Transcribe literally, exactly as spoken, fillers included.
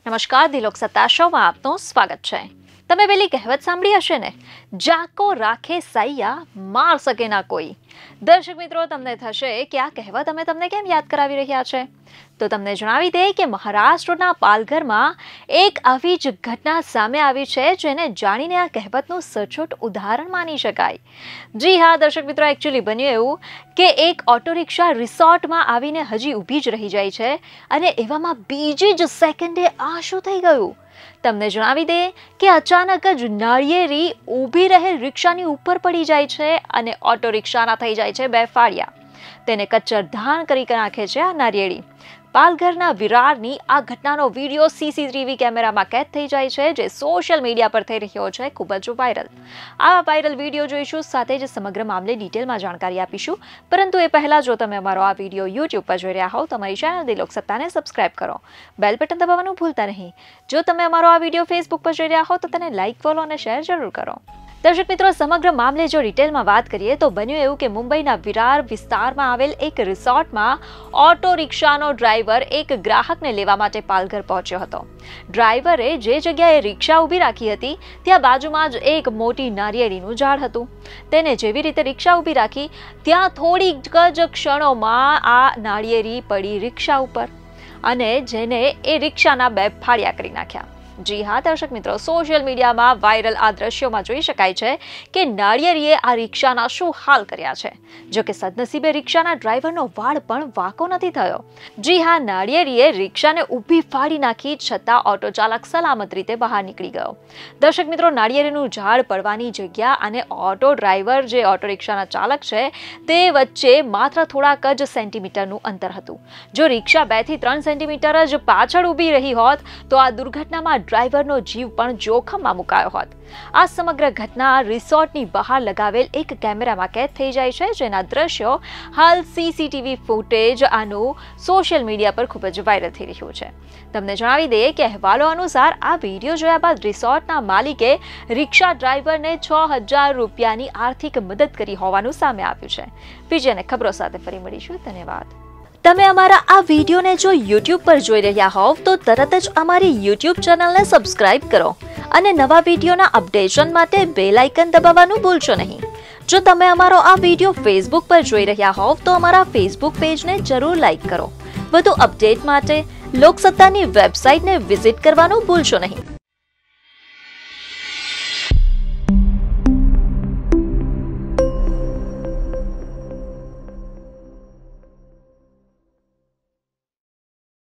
નમસ્કાર, દિલોક સત્તા શોમાં આપનું સ્વાગત છે। તમે પેલી કહેવત સાંભળી હશે ને, જાકો રાખે સાઈયા માર શકે ના કોઈ। દર્શક મિત્રો, તમને થશે કે આ કહેવત અમે તમને કેમ યાદ કરાવી રહ્યા છે, તો તમને જણાવી દે કે મહારાષ્ટ્રના પાલઘરમાં એક આવી જ ઘટના સામે આવી છે, જેને જાણીને આ કહેવતનું સચોટ ઉદાહરણ માની શકાય। જી હા દર્શક મિત્રો, એકચ્યુઅલી બન્યું એવું કે એક ઓટો રિક્ષા રિસોર્ટમાં આવીને હજી ઊભી જ રહી જાય છે અને એવામાં બીજી જ સેકન્ડે આ શું થઈ ગયું તમને જણાવી દે કે અચાનક જ નાળિયેરી ઊભી રહેલ રિક્ષાની ઉપર પડી જાય છે અને ઓટો રિક્ષાના થઈ જાય છે બે ફાળિયા। તેને કચ્ચરધાણ કરી નાખે છે આ નાળિયેરી। પાલઘરના વિરારની આ ઘટનાનો વિડીયો સીસીટીવી કેમેરામાં કેદ થઈ જાય છે, જે સોશિયલ મીડિયા પર થઈ રહ્યો છે ખૂબ જ વાયરલ। આ વાયરલ વિડીયો જોઈશું, સાથે જ સમગ્ર મામલે ડિટેલમાં જાણકારી આપીશું। પરંતુ એ પહેલા જો તમે અમારો આ વિડીયો યુટ્યુબ પર જોઈ રહ્યા હોવ તો અમારી ચેનલ દિલોક સત્તાને સબસ્ક્રાઇબ કરો, બેલ બટન દબાવવાનું ભૂલતા નહીં। જો તમે અમારો આ વિડીયો ફેસબુક પર જોઈ રહ્યા હો તો તેને લાઇક, ફોલો અને શેર જરૂર કરો। દર્શક મિત્રો, સમગ્ર મામલે જો ડિટેલમાં વાત કરીએ તો બન્યું એવું કે મુંબઈના વિરાર વિસ્તારમાં આવેલ એક રિસોર્ટમાં ઓટો રિક્ષાનો ડ્રાઈવર એક ગ્રાહકને લેવા માટે પાલઘર પહોંચ્યો હતો। ડ્રાઈવરે જે જગ્યાએ રિક્ષા ઊભી રાખી હતી ત્યાં બાજુમાં જ એક મોટી નારિયેળીનું ઝાડ હતું। તેને જેવી રીતે રિક્ષા ઊભી રાખી ત્યાં થોડીક જ ક્ષણોમાં આ નાળિયેરી પડી રિક્ષા ઉપર અને જેને એ રિક્ષાના બે ફાળિયા કરી નાખ્યા। જી હા દર્શક મિત્રો, સોશિયલ મીડિયામાં વાયરલ આ દ્રશ્યોમાં જોઈ શકાય છે કે નાળિયેરીએ આ રિક્ષાના શું હાલ કર્યા છે। જો કે સદનસીબે રિક્ષાના ડ્રાઈવરનો વાળ પણ વાંકો નથી થયો। જી હા, નાળિયેરીએ રિક્ષાને ઊભી ફાડી નાખી છતાં ઓટો ચાલક સલામત રીતે બહાર નીકળી ગયો। દર્શક મિત્રો, નાળિયેરીનું ઝાડ પડવાની જગ્યા અને ઓટો ડ્રાઈવર જે ઓટો રિક્ષાના ચાલક છે તે વચ્ચે માત્ર થોડાક જ સેન્ટીમીટરનું અંતર હતું। જો રિક્ષા બે થી ત્રણ સેન્ટીમીટર જ પાછળ ઊભી રહી હોત તો આ દુર્ઘટનામાં ડ્રાઈવરનો જીવ પણ જોખમમાં મુકાયો હોત। આ સમગ્ર ઘટના રિસોર્ટની બહાર લગાવેલ એક કેમેરામાં કેદ થઈ જાય છે, જેના દ્રશ્યો હાલ સીસીટીવી ફૂટેજ આનું સોશિયલ મીડિયા પર ખૂબ જ વાયરલ થઈ રહ્યું છે। તમને જણાવી દઈએ કે અહેવાલો અનુસાર આ વિડીયો જોયા બાદ રિસોર્ટના માલિકે રિક્ષા ડ્રાઈવરને છ હજાર રૂપિયાની આર્થિક મદદ કરી હોવાનું સામે આવ્યું છે। બીજી અને ખબરો સાથે ફરી મળીશું। ધન્યવાદ। તમે અમારા આ વિડીયોને જો યુટ્યુબ પર જોઈ રહ્યા હોવ તો તરત જ અમારી યુટ્યુબ ચેનલને સબસ્ક્રાઇબ કરો અને નવા વિડીયોના અપડેશન માટે બેલ આઇકન દબાવવાનું ભૂલશો નહીં। જો તમે અમારો આ વિડીયો ફેસબુક પર જોઈ રહ્યા હોવ તો અમારા ફેસબુક પેજને જરૂર લાઇક કરો। વધુ અપડેટ માટે લોકસત્તાની વેબસાઇટને વિઝિટ કરવાનું ભૂલશો નહીં।